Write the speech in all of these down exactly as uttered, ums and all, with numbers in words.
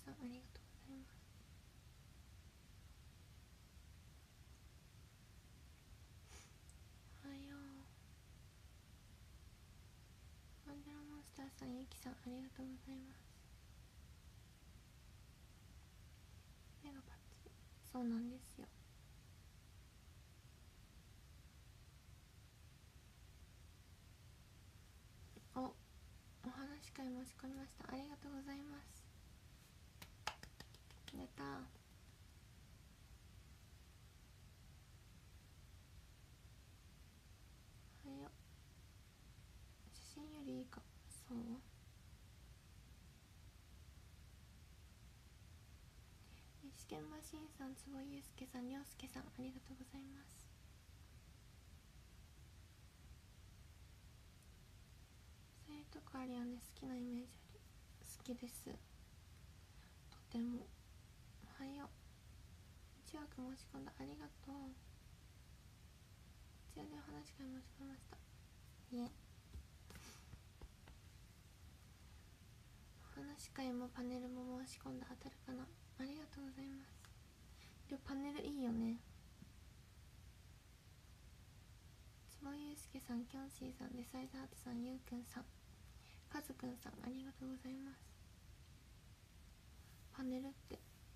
さんありがとうございます。おはよう。マンデラモンスターさん、ゆきさんありがとうございます。目がパッチリ。そうなんですよ。お、お話会申し込みました。ありがとうございます。やったー。おはよう。写真よりいいか。そう、試験マシンさん、坪井祐介さん、涼介さんありがとうございます。そういうとこあるよね。好きなイメージある。好きです、とても。おはよう。いちわく申し込んだ。ありがとう。こちらでお話会申し込みました。いえ、お話会もパネルも申し込んだ。当たるかな。ありがとうございます。でもパネルいいよね。坪井祐介さん、キョンシーさん、デサイズハートさん、ゆうくんさん、カズくんさんありがとうございます。パネルって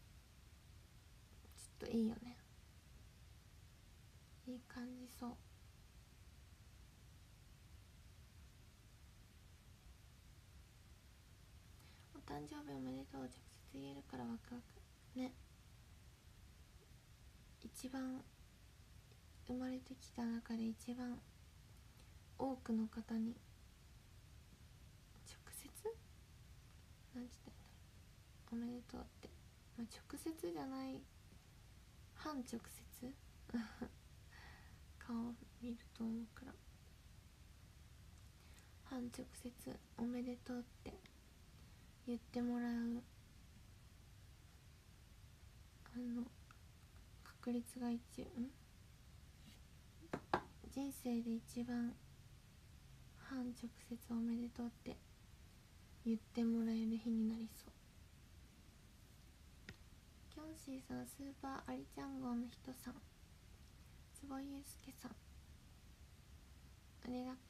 ちょっといいよね。いい感じそう。お誕生日おめでとう直接言えるからワクワクね。一番生まれてきた中で一番多くの方に直接なんて言ったんだろう、おめでとうって、まあ、直接じゃない、半直接顔見ると思うから、半直接おめでとうって言ってもらうあの確率が一ん人生で一番半直接おめでとうって言ってもらえる日になりそう。キョンシーさん、スーパーアリちゃん号の人さん、坪井祐介さんありがとう。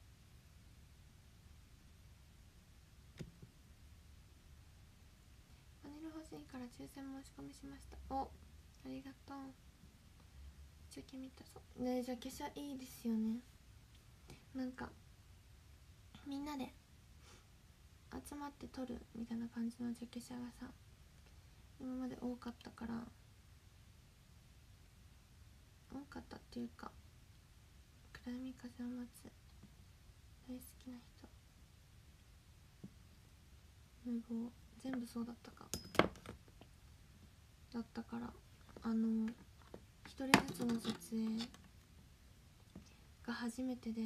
パネル欲しいから抽選申し込みしました。お、ありがとう。ジャケ見たぞね。ジャケ写いいですよね。なんかみんなで集まって撮るみたいな感じのジャケ写がさ、今まで多かったから、多かったっていうか、暗闇風を待つ、大好きな人、無謀、全部そうだったかだったから、あの一人ずつの撮影が初めてで、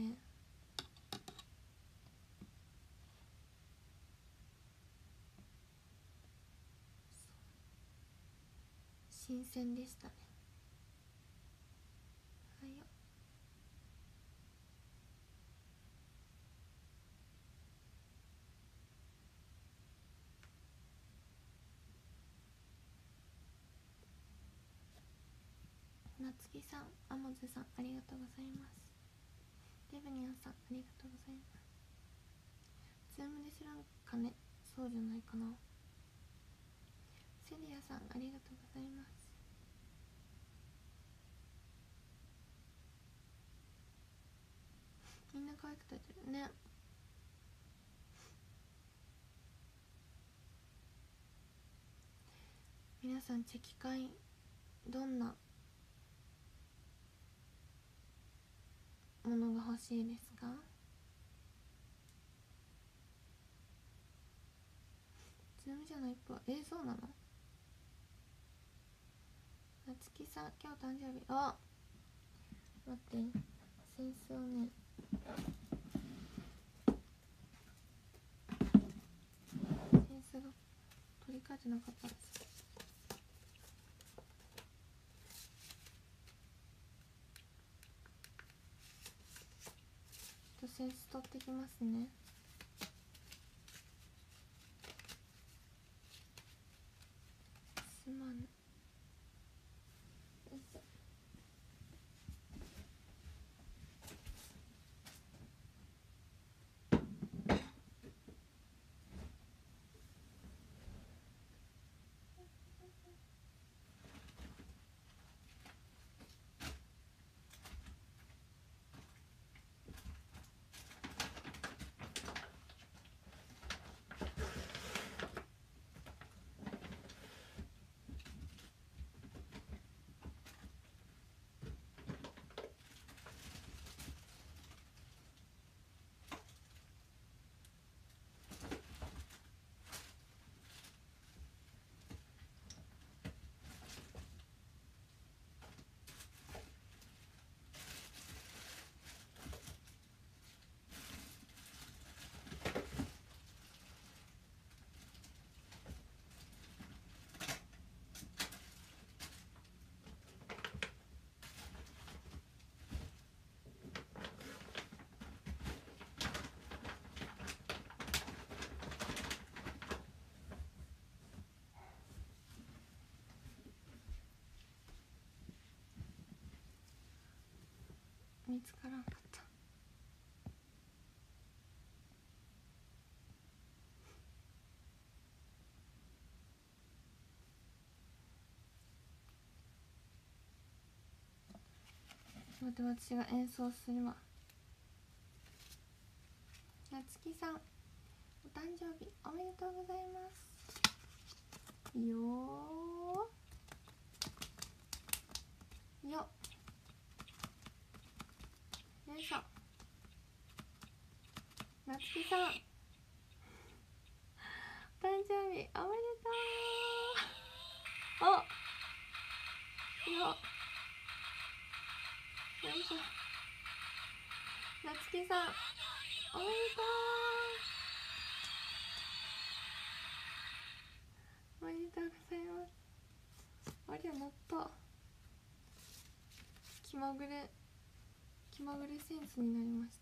新鮮でしたね。はいよ。なつきさん、アモズさんありがとうございます。デブニャンさんありがとうございます。ズームでするんかね。そうじゃないかな。セリアさんありがとうございます。みんな可愛く撮ってるね。皆さんチェキ会どんなものが欲しいですか？ズームじゃないっぽい。えー、そうなの？なつきさん今日誕生日。あ、待って、センスをね、センスが取り替えてなかったんです。ちょっとセンス取ってきますね。 つからんかった。待って、私が演奏するわ。なつきさん、お誕生日おめでとうございます。よーよよいしょ。なつきさん、お誕生日おめでとう。およよいしょ。なつきさんおめでとう。おめでとうございます。ありゃ、なった。気まぐれ気まぐれセンスになりました。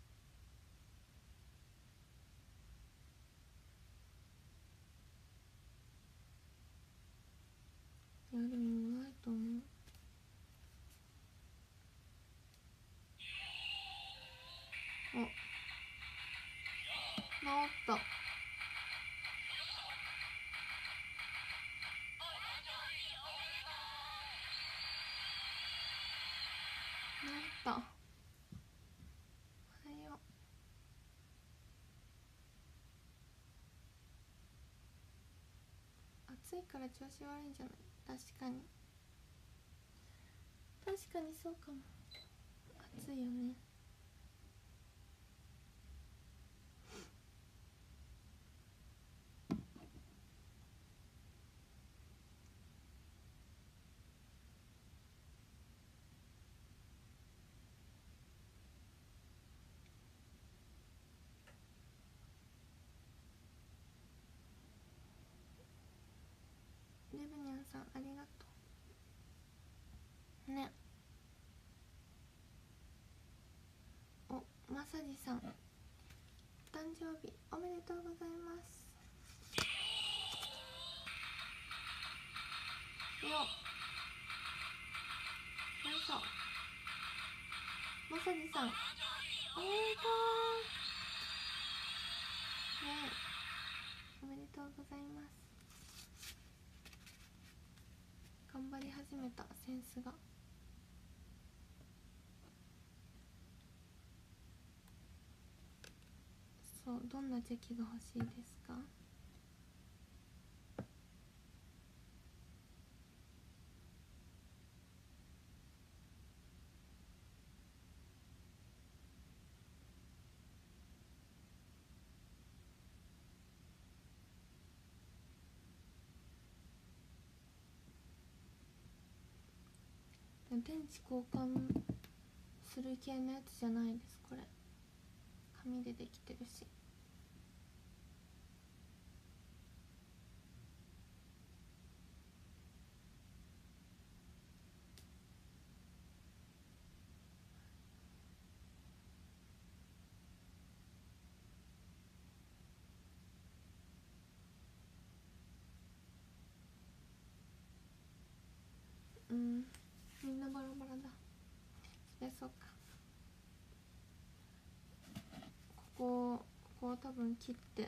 いやでもないと思う。お、治った。治った。おはよう。暑いから調子悪いんじゃない？確かに確かにそうかも。暑いよね。レブニャンさんありがとうね。お、まさじさん、お誕生日おめでとうございます。よよいしょ。まさじさんおめでとうね。おめでとうございます。頑張り始めたセンスが。そう、どんなチェキが欲しいですか？電池交換する系のやつじゃないです。これ紙でできてるし。うん、みんなバラバラだ。そりゃそうか。ここここを多分切って貼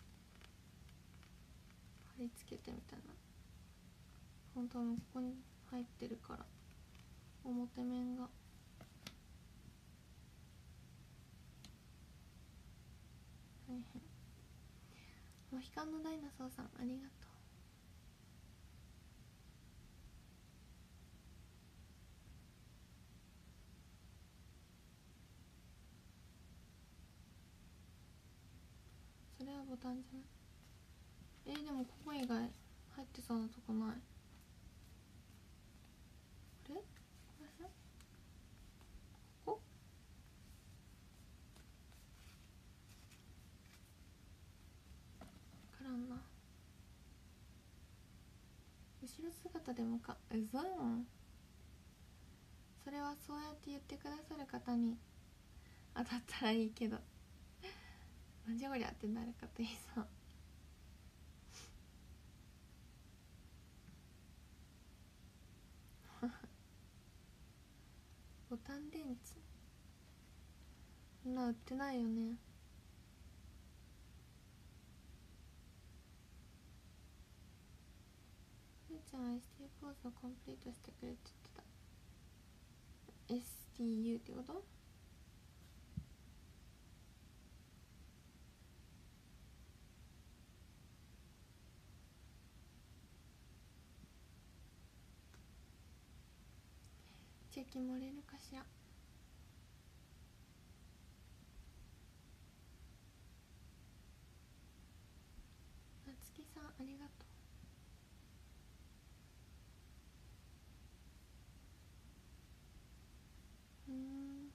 り付けてみたいな。本当にここに入ってるから表面が大変。モヒカンのダイナソーさんありがとう。それはボタンじゃない。えー、でもここ以外入ってそうなとこない。あれ？これさ、ここ？わからんな。後ろ姿でもか、うざいもん。それはそうやって言ってくださる方に当たったらいいけど、なんじゃこりゃってなるかといいそう。ボタン電池そんな売ってないよね。ふーちゃんは エスティー ポーズをコンプリートしてくれって言ってた。 エスティーユー ってこと？チェキ漏れるかしら。なつきさんありがとう。うーん、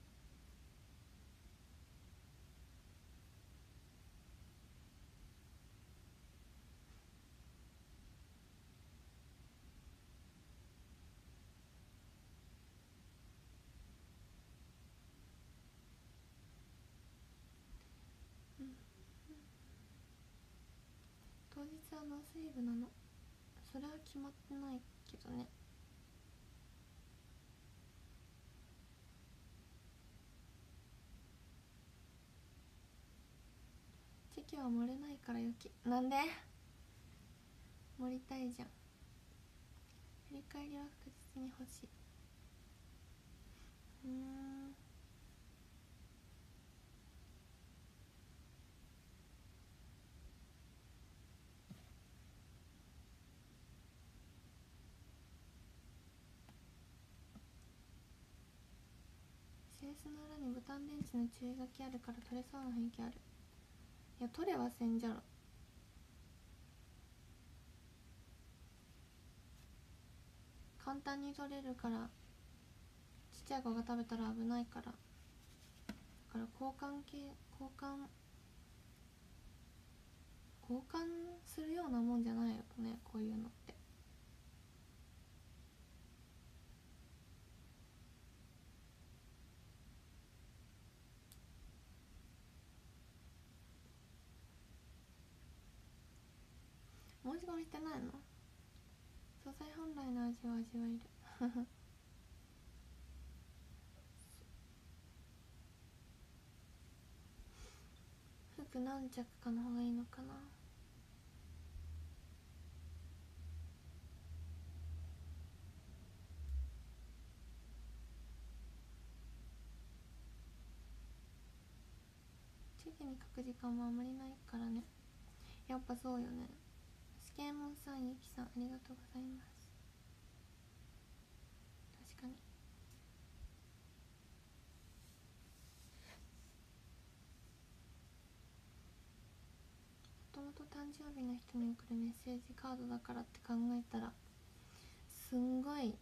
うん、当日はノースリーブなの。それは決まってないけどね。チェキは漏れないからよき。なんで盛りたいじゃん。振り返りは確実に欲しい。うーん、センスの裏にボタン電池の注意書きあるから取れそうな雰囲気ある。いや取れはせんじゃろ。簡単に取れるから。ちっちゃい子が食べたら危ないから。だから交換系交換交換するようなもんじゃないよね、こういうのって。申し込みしてないの？素材本来の味を味わえる。服何着かの方がいいのかな。チェキに書く時間もあまりないからね。やっぱそうよね。スケーモンさん、ゆきさんありがとうございます。確かに。もともと誕生日の人に送るメッセージカードだからって考えたらすんごい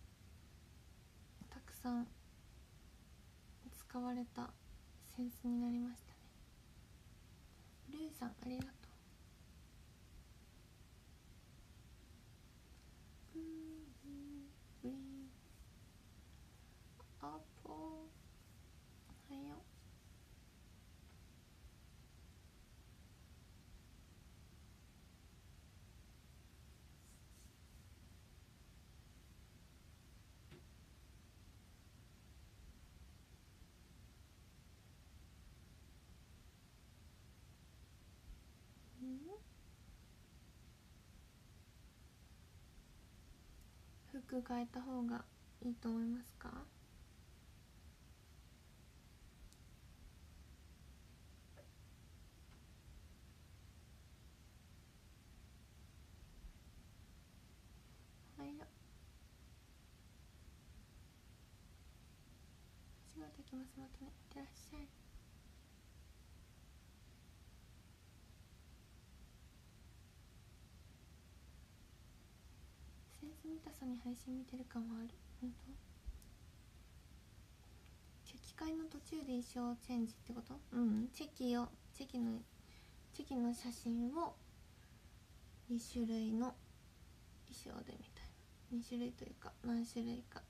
たくさん使われたセンスになりましたね。ブルーさんありがとう。ブーブーブリーアポーはよ。うん服変えた方がいいと思いますか？はいよ。仕事行きます。またね、いってらっしゃい。センス見たさに配信見てる感はある。本当？チェキ会の途中で衣装チェンジってこと？うん、チェキをチェキのチェキの写真をに種類の衣装でみたいな。に種類というか何種類か。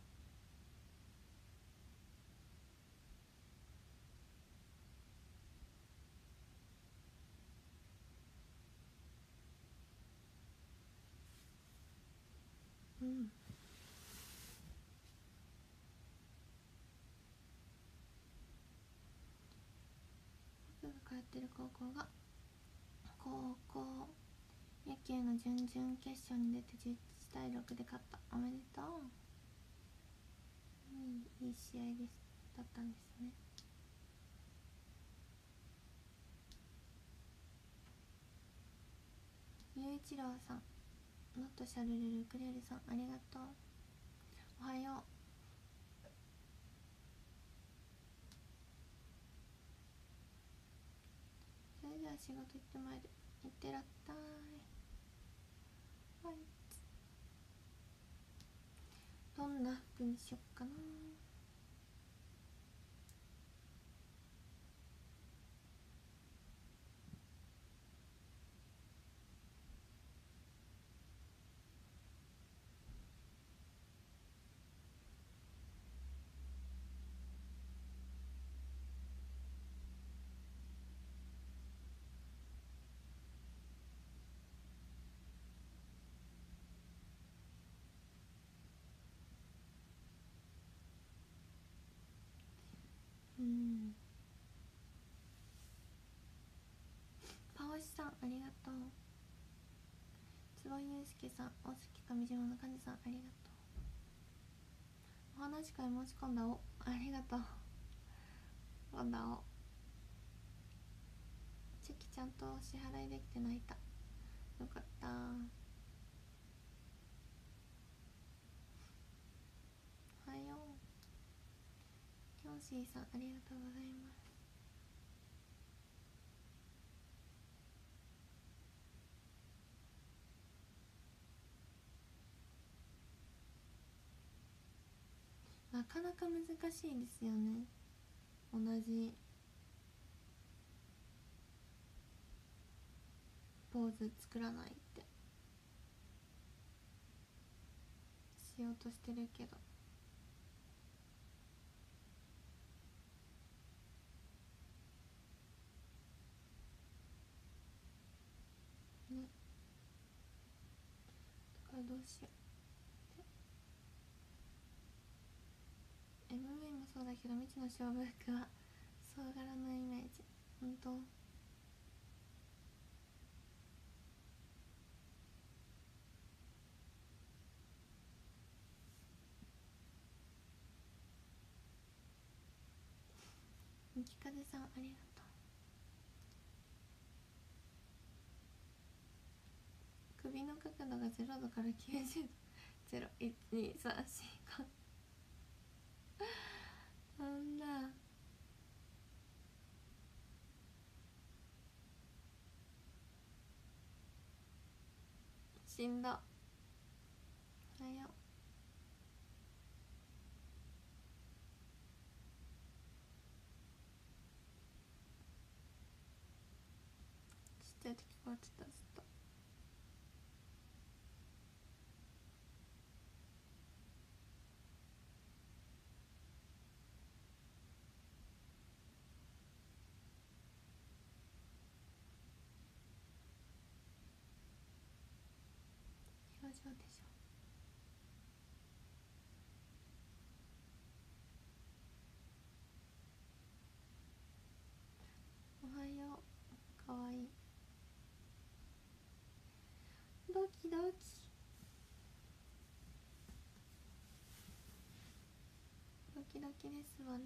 うん、 通ってる高校が高校野球の準々決勝に出てじゅういちたいろくで勝った。おめでとう。いい、いい試合ですだったんですね。ゆういちろうさん、ノットシャルルルクレールさん、ありがとう。おはよう。それでは仕事行ってまいる。いってらったーい。はい、どんな服にしよっかな。うん、パオシさん、ありがとう。坪井祐介さん、大月上島の患者さん、ありがとう。お話し会申し込んだ。お、ありがとう。今度会おう。チェキちゃんと支払いできて泣いた。よかったー。おはよう。キョンシーさん、ありがとうございます。なかなか難しいですよね、同じポーズ作らないってしようとしてるけどね。だからどうしよう。 エムブイ もそうだけど未知の勝負服は総柄のイメージ。ほんとみきかぜさん、ありがとう。首の角度がゼロどからきゅうじゅうど。ゼロ、いち、に、さん、よん、ご。なんだ。しんど。おはよう。ちっちゃい時こうやってたずっと。表情でしょ。おはよう。かわいい。ドキドキドキドキですわね。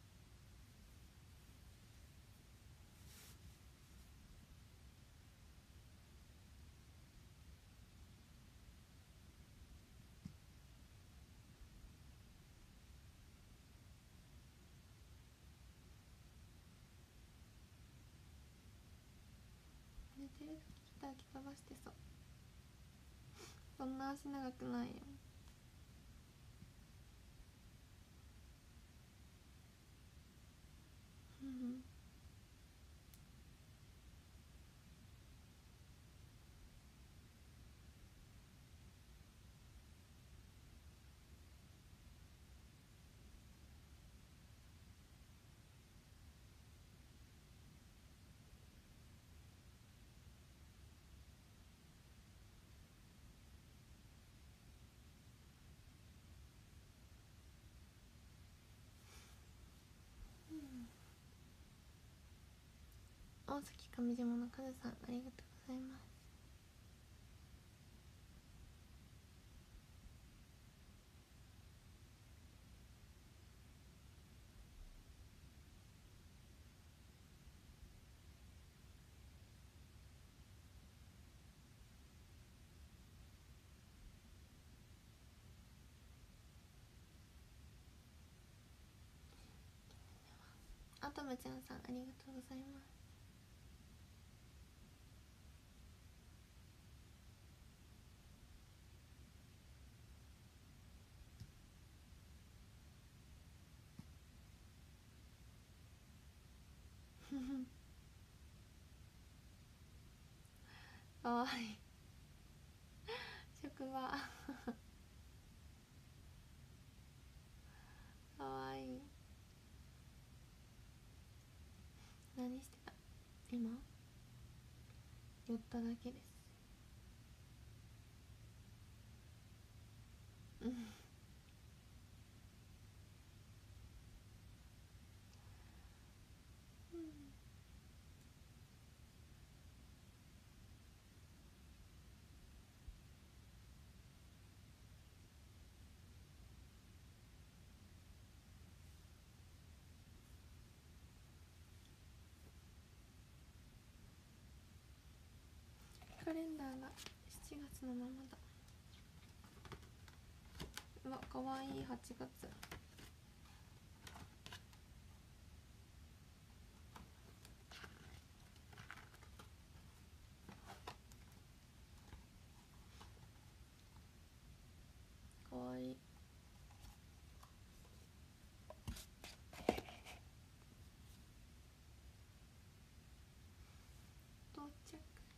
寝てる時ギター吹き飛ばしてそう。そんな足長くないよ。うん大崎上島のカズさん、ありがとうございます。あとむちゃんさん、ありがとうございます。かわいい職場かわいい。何してた今？寄っただけです。うんカレンダーがしちがつのままだ。うわ、かわいい。はちがつ。かわいい。到着。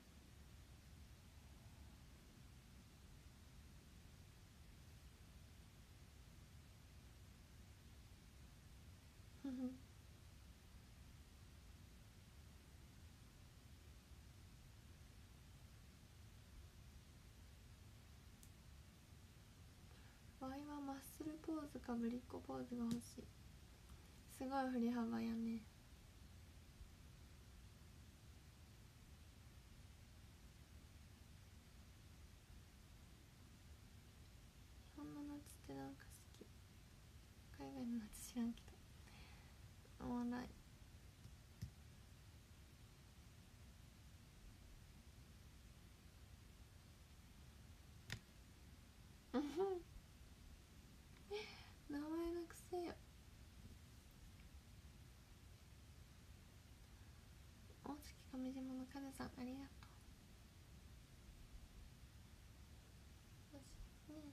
ふふわいはマッスルポーズかぶりっ子ポーズが欲しい。すごい振り幅やね。日本の夏ってなんか好き。海外の夏知らんけどおもろい。名前が癖よ。大月上島のカズさん、ありがとう。よしね。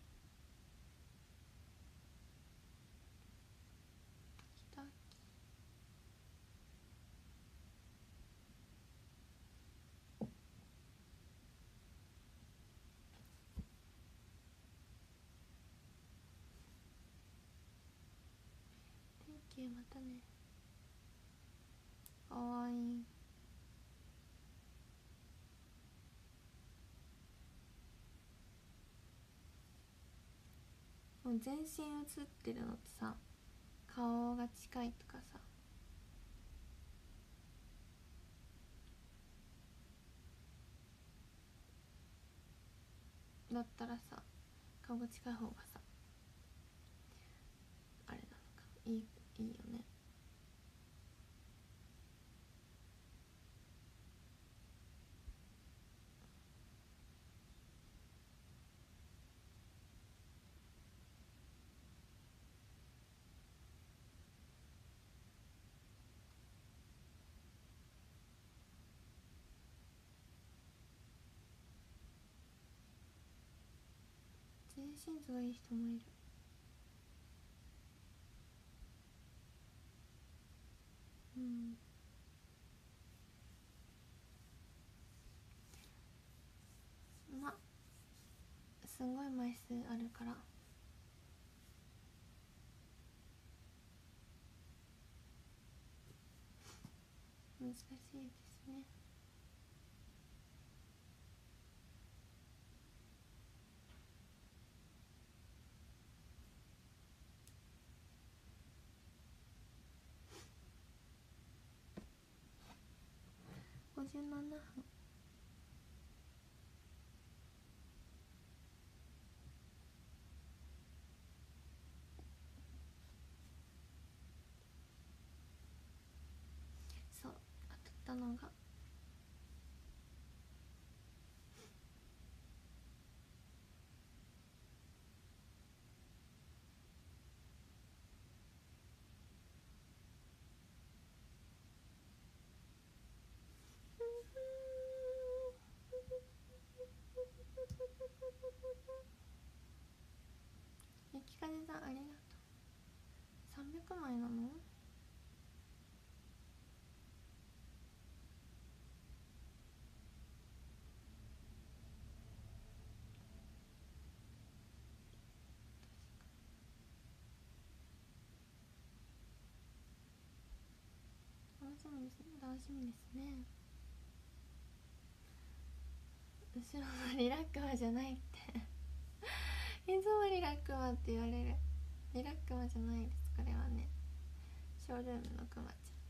きたき。Thank you。 またね。かわいい。もう全身写ってるのとさ、顔が近いとかさ、だったらさ、顔が近い方がさ、あれなのかいい、いいよね。全身図がいい人もいる。うん。ますんごい枚数あるから難しいですね。 ごじゅうななふん。そう当たったのがゆきかぜさんありがとう。さんびゃくまいなの？楽しみですね、楽しみですね。後ろのリラックマじゃないっていつもリラックマって言われる。リラックマじゃないです、これはねショールームのクマちゃんですよ。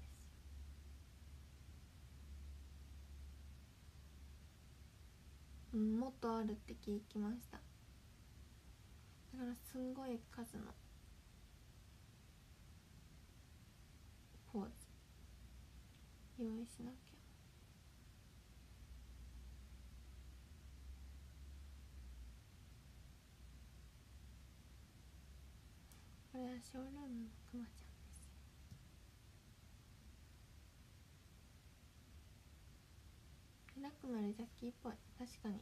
うん、もっとあるって聞きました。だからすんごい数のポーズ用意しなきゃ。これはショールームのクマちゃんですよ。リラックマよりジャッキーっぽい。確かに。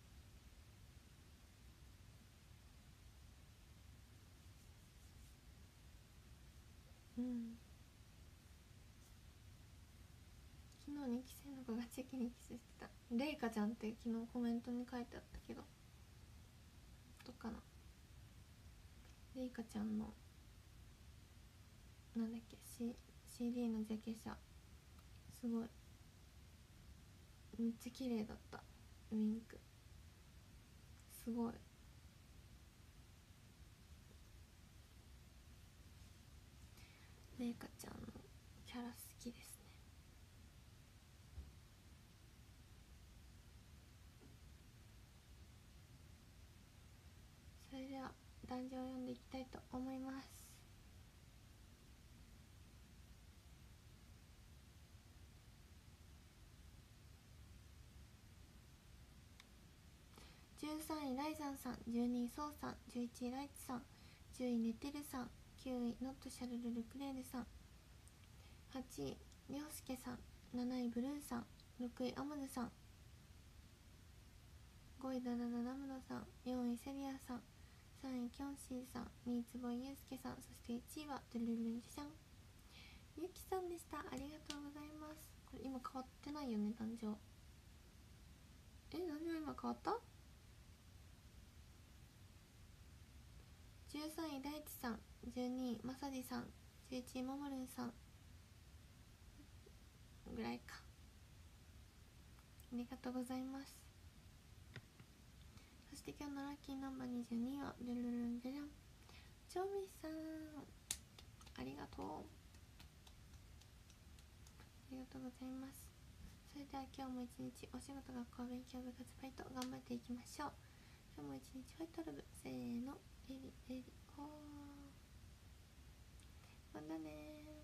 うん。昨日に期生の子がチェキにキスしてた。レイカちゃんって昨日コメントに書いてあったけど、どっかな。レイカちゃんのなんだっけ、C、シーディー のジャケ写すごいめっちゃ綺麗だった。ウインクすごい。レイカちゃんのキャラ好きですね。それでは壇上を読んでいきたいと思います。じゅうさんいライザンさん、じゅうにいソウさん、じゅういちいライツさん、じゅういネテルさん、きゅういノットシャルルルクレールさん、はちいリョウスケさん、なないブルーさん、ろくいアモズさん、ごいダダダダムドさん、よんいセリアさん、さんいキョンシーさん、にい坪井祐介さん、そしていちいはドゥルルルンジャンゆきさんでした。ありがとうございます。これ今変わってないよね、誕生。え、誕生今変わった？じゅうさんい大地さん、じゅうにいまさじさん、じゅういちいももるんさんぐらいか。ありがとうございます。そして今日のラッキーナンバーにじゅうにいはルルルンジャジャンチョミさん、ありがとう。ありがとうございます。それでは今日も一日お仕事、学校、勉強、部活、バイト頑張っていきましょう。今日も一日ファイトラブ、せーの、レディレディオー。またねー。